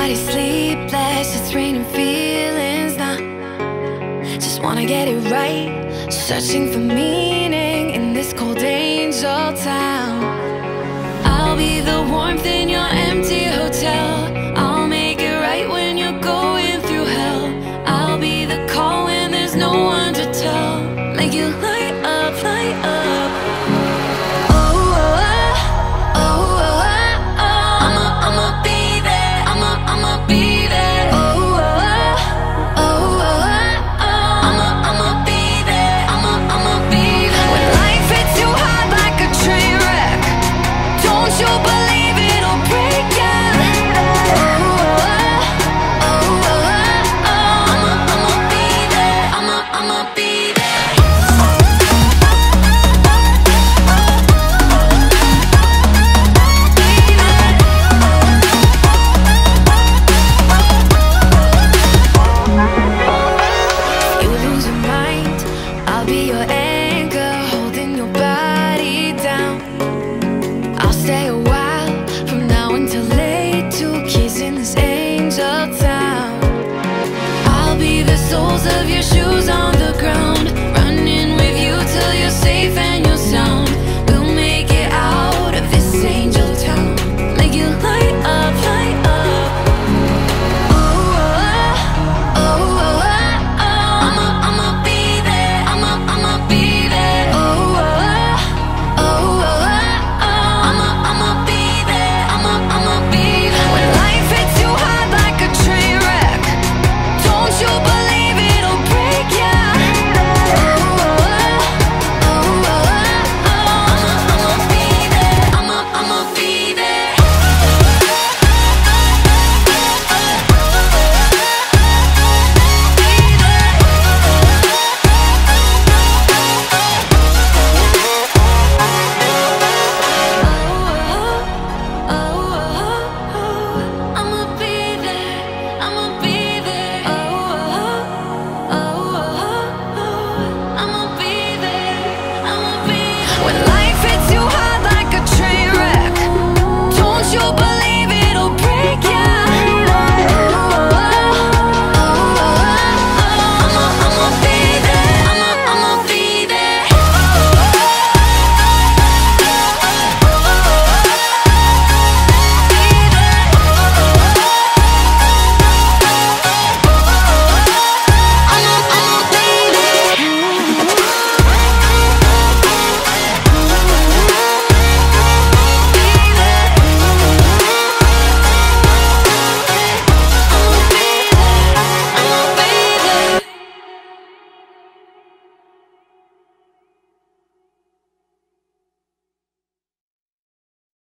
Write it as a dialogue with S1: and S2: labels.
S1: body sleepless, it's raining feelings now. Just wanna get it right, searching for meaning in this cold angel town. I'll be the warmth in your empty hotel. I'll make it right when you're going through hell. I'll be the call when there's no one to tell. Make you light up, light up. I'll be your